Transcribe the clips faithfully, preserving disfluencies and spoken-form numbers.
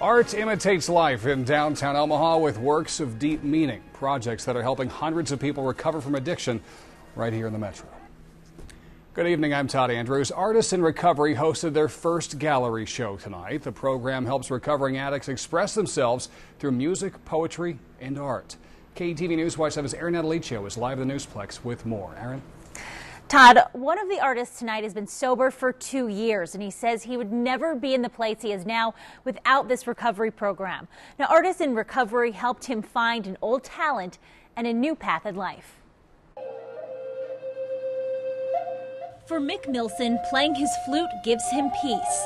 Art imitates life in downtown Omaha with works of deep meaning, projects that are helping hundreds of people recover from addiction right here in the metro. Good evening, I'm Todd Andrews. Artists in Recovery hosted their first gallery show tonight. The program helps recovering addicts express themselves through music, poetry, and art. K E T V News Watch seven's Aaron Adelicio is live in the Newsplex with more. Aaron? Todd, one of the artists tonight has been sober for two years, and he says he would never be in the place he is now without this recovery program. Now, Artists in Recovery helped him find an old talent and a new path in life. For Mick Milson, playing his flute gives him peace.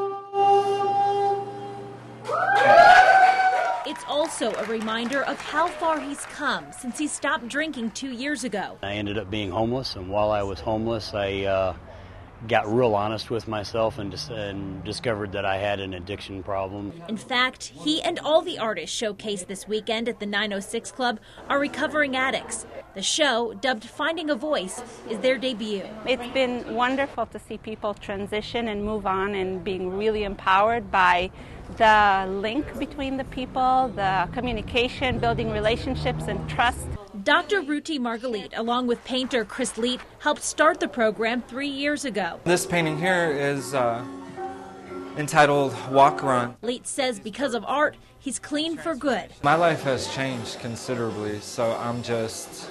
It's also a reminder of how far he's come since he stopped drinking two years ago. I ended up being homeless, and while I was homeless, I uh, got real honest with myself and, dis and discovered that I had an addiction problem. In fact, he and all the artists showcased this weekend at the nine oh six Club are recovering addicts. The show, dubbed Finding a Voice, is their debut. It's been wonderful to see people transition and move on and being really empowered by the link between the people, the communication, building relationships and trust. Doctor Ruti Margalit, along with painter Chris Leet, helped start the program three years ago. This painting here is uh, entitled Walk Run. Leet says because of art, he's clean for good. My life has changed considerably, so I'm just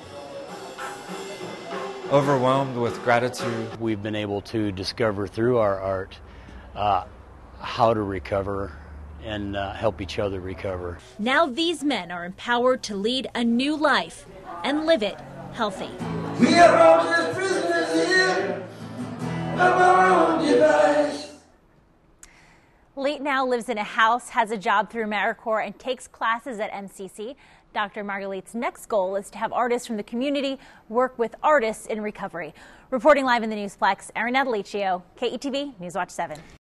overwhelmed with gratitude. We've been able to discover through our art uh, how to recover and uh, help each other recover. Now these men are empowered to lead a new life and live it healthy. We are all just prisoners here of our own device. Leet now lives in a house, has a job through AmeriCorps, and takes classes at M C C. Doctor Margalit's next goal is to have artists from the community work with artists in recovery. Reporting live in the Newsplex, Aaron Adelicio, K E T V News Watch seven.